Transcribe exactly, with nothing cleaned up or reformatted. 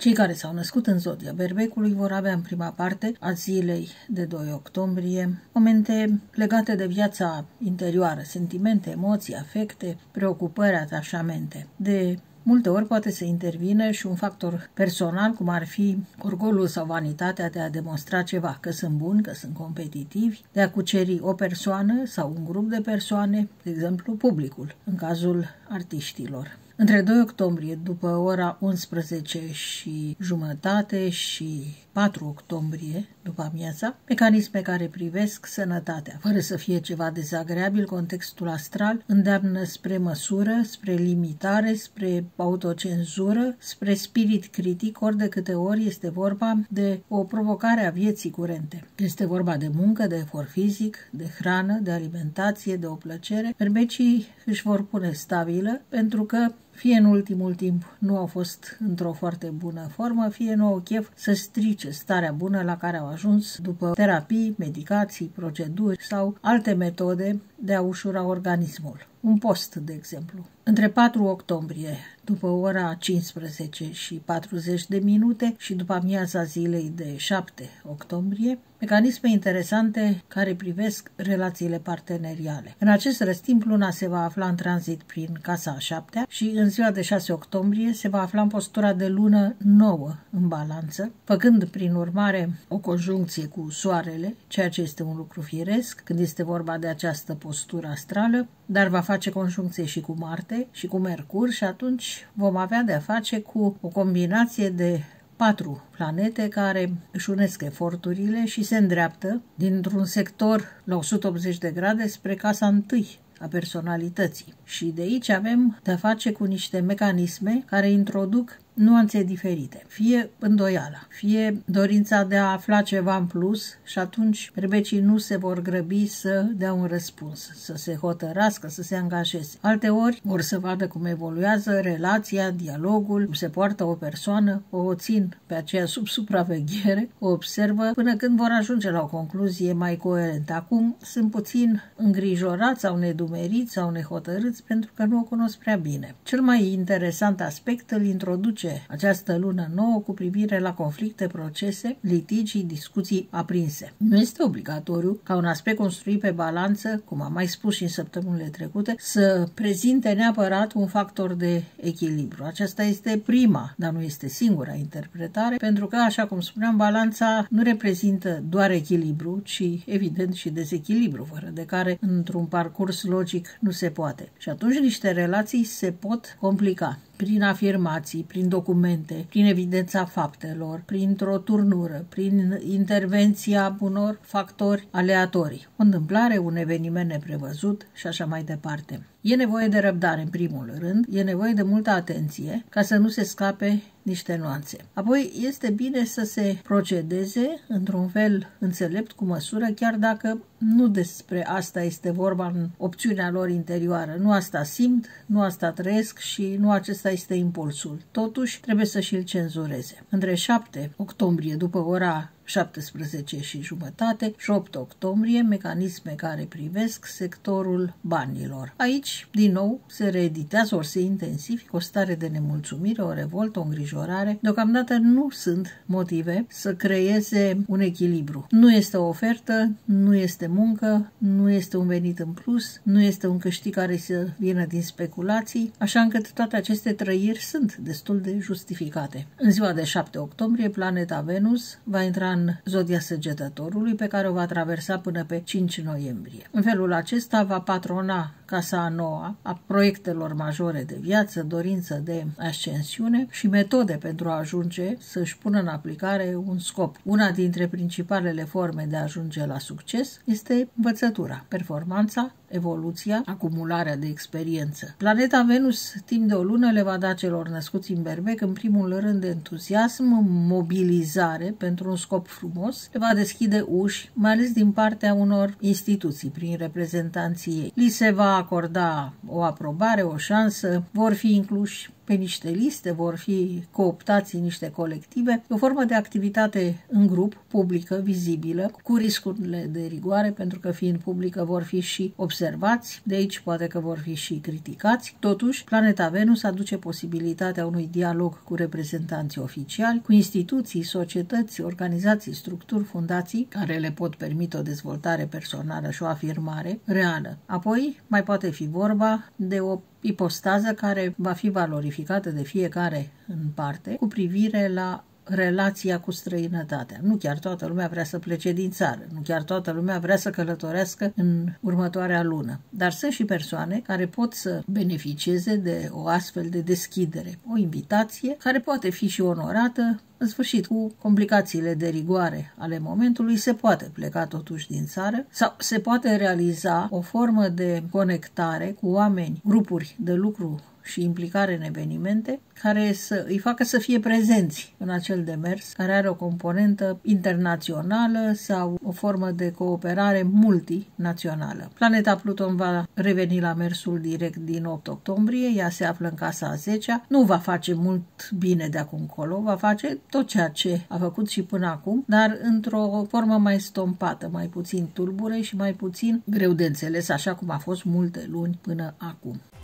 Cei care s-au născut în zodia Berbecului vor avea în prima parte a zilei de doi octombrie momente legate de viața interioară, sentimente, emoții, afecte, preocupări, atașamente. De multe ori poate să intervină și un factor personal, cum ar fi orgolul sau vanitatea de a demonstra ceva, că sunt buni, că sunt competitivi, de a cuceri o persoană sau un grup de persoane, de exemplu publicul, în cazul artiștilor. Între doi octombrie, după ora unsprezece și jumătate și patru octombrie, după amiaza, mecanisme care privesc sănătatea. Fără să fie ceva dezagreabil, contextul astral îndeamnă spre măsură, spre limitare, spre autocenzură, spre spirit critic, ori de câte ori este vorba de o provocare a vieții curente. Este vorba de muncă, de efort fizic, de hrană, de alimentație, de o plăcere. Berbecii își vor pune stabilă pentru că fie în ultimul timp nu au fost într-o foarte bună formă, fie nu au chef să strice starea bună la care au ajuns după terapii, medicații, proceduri sau alte metode de a ușura organismul. Un post, de exemplu. Între patru octombrie, după ora cincisprezece și patruzeci de minute și după amiaza zilei de șapte octombrie, mecanisme interesante care privesc relațiile parteneriale. În acest răstimp, luna se va afla în tranzit prin casa a șaptea și în ziua de șase octombrie se va afla în postura de lună nouă în balanță, făcând prin urmare o conjuncție cu soarele, ceea ce este un lucru firesc când este vorba de această postură astrală, dar va face conjuncție și cu Marte și cu Mercur și atunci vom avea de-a face cu o combinație de patru planete care își unesc eforturile și se îndreaptă dintr-un sector la o sută optzeci de grade spre casa întâi a personalității. Și de aici avem de-a face cu niște mecanisme care introduc nuanțe diferite, fie îndoiala, fie dorința de a afla ceva în plus și atunci berbecii nu se vor grăbi să dea un răspuns, să se hotărască, să se angajeze. Alteori vor să vadă cum evoluează relația, dialogul, cum se poartă o persoană, o țin pe aceea sub supraveghere, o observă până când vor ajunge la o concluzie mai coerentă. Acum sunt puțin îngrijorați sau nedumeriți sau nehotărâți pentru că nu o cunosc prea bine. Cel mai interesant aspect îl introduce această lună nouă cu privire la conflicte, procese, litigii, discuții aprinse. Nu este obligatoriu ca un aspect construit pe balanță, cum am mai spus și în săptămânile trecute, să prezinte neapărat un factor de echilibru. Aceasta este prima, dar nu este singura interpretare, pentru că, așa cum spuneam, balanța nu reprezintă doar echilibru, ci evident și dezechilibru, fără de care într-un parcurs logic nu se poate. Și atunci niște relații se pot complica prin afirmații, prin documente, prin evidența faptelor, printr-o turnură, prin intervenția unor factori aleatorii. O întâmplare, un eveniment neprevăzut și așa mai departe. E nevoie de răbdare în primul rând, e nevoie de multă atenție ca să nu se scape niște nuanțe. Apoi este bine să se procedeze într-un fel înțelept, cu măsură, chiar dacă nu despre asta este vorba în opțiunea lor interioară. Nu asta simt, nu asta trăiesc și nu acesta este impulsul. Totuși trebuie să și-l cenzureze. Între șapte octombrie, după ora șaptesprezece și jumătate și opt octombrie, mecanisme care privesc sectorul banilor. Aici, din nou, se reeditează ori se intensifică o stare de nemulțumire, o revoltă, o îngrijorare. Deocamdată nu sunt motive să creeze un echilibru. Nu este o ofertă, nu este muncă, nu este un venit în plus, nu este un câștig care să vină din speculații, așa încât toate aceste trăiri sunt destul de justificate. În ziua de șapte octombrie, planeta Venus va intra în zodia Săgetătorului, pe care o va traversa până pe cinci noiembrie. În felul acesta va patrona casa a noua a proiectelor majore de viață, dorință de ascensiune și metode pentru a ajunge să-și pună în aplicare un scop. Una dintre principalele forme de a ajunge la succes este învățătura, performanța, evoluția, acumularea de experiență. Planeta Venus, timp de o lună, le va da celor născuți în berbec, în primul rând, entuziasm, mobilizare pentru un scop frumos, le va deschide uși, mai ales din partea unor instituții, prin reprezentanții ei. Li se va acorda o aprobare, o șansă, vor fi incluși pe niște liste, vor fi cooptați în niște colective. E o formă de activitate în grup, publică, vizibilă, cu riscurile de rigoare, pentru că fiind publică vor fi și observați, de aici poate că vor fi și criticați. Totuși, Planeta Venus aduce posibilitatea unui dialog cu reprezentanții oficiali, cu instituții, societăți, organizații, structuri, fundații, care le pot permite o dezvoltare personală și o afirmare reală. Apoi, mai poate fi vorba de o ipostază care va fi valorificată de fiecare în parte cu privire la relația cu străinătatea. Nu chiar toată lumea vrea să plece din țară, nu chiar toată lumea vrea să călătorească în următoarea lună, dar sunt și persoane care pot să beneficieze de o astfel de deschidere, o invitație care poate fi și onorată. În sfârșit, cu complicațiile de rigoare ale momentului, se poate pleca totuși din țară sau se poate realiza o formă de conectare cu oameni, grupuri de lucru și implicare în evenimente care să îi facă să fie prezenți în acel demers care are o componentă internațională sau o formă de cooperare multinațională. Planeta Pluton va reveni la mersul direct din opt octombrie, ea se află în casa a zecea, nu va face mult bine de acum încolo, va face tot ceea ce a făcut și până acum, dar într-o formă mai stompată, mai puțin tulbure și mai puțin greu de înțeles, așa cum a fost multe luni până acum.